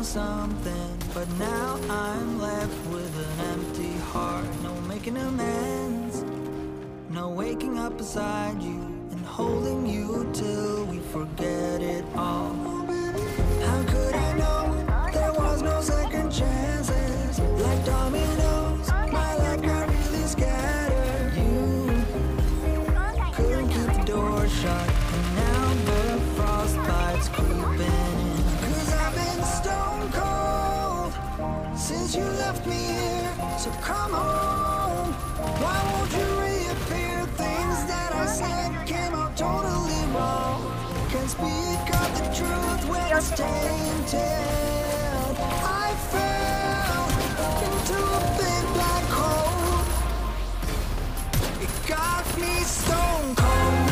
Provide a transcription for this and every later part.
something, but now I'm left with an empty heart. No making amends, no waking up beside you and holding you till we forget it all. How could I know there was no second chances? Like dominoes, my life got really scattered. You couldn't keep the door shut, and now the frostbite's creeping in. 'Cause I've been stone cold since you left me here. So come home, why won't you reappear? Things that I said came out totally wrong. Can't speak of the truth when it's tainted. I fell into a big black hole. It got me stone cold.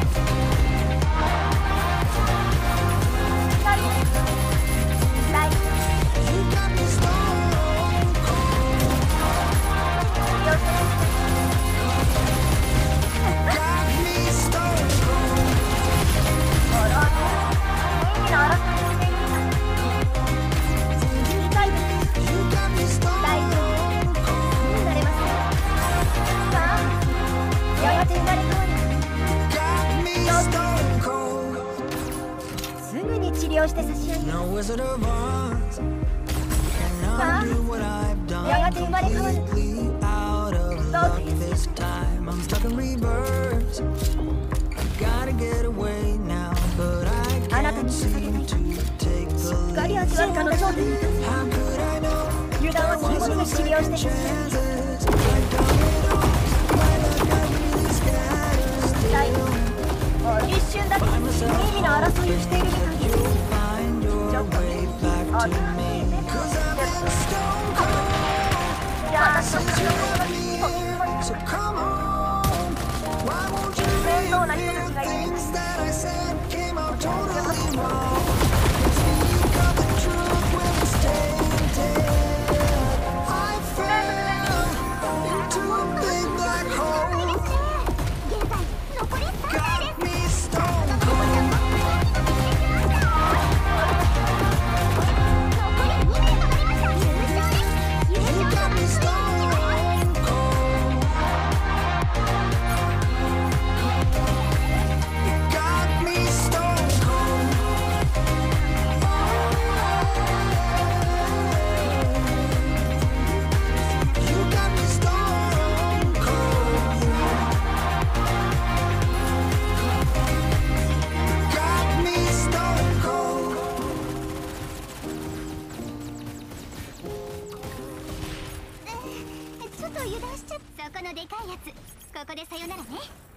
You got me stone cold. Got me stone cold. You got me stone cold. Got me stone cold. すぐに治療して差し上げ No Wizard of Oz can undo what I've done. やがて生まれ変わる Completely out of luck this time. I'm stuck in reverse. Gotta get away now, but I あなた can't に捧 seem げた to take し the っかり lead. 味わうかの頂点に立つ How could I know 油断は there す was ぐ no に治療して second 差し上げ chances? Like dominoes, my life got really scattered. 大一瞬だけ任意の争いをしているみたいです You'll find your way back to me. 'Cause I've been stone cold いや私の since you left me here. So come on, why won't you 面倒な人たち reappear? がいる Things that I said came out totally wrong. Speak of the truth when it's tainted. I fell into a big black hole. Got me stone cold. You got me stone cold. You got me stone cold. You got me stone cold. Got me stone cold. ちょっと油断しちゃった。そこのでかいやつ、ここでさよならね。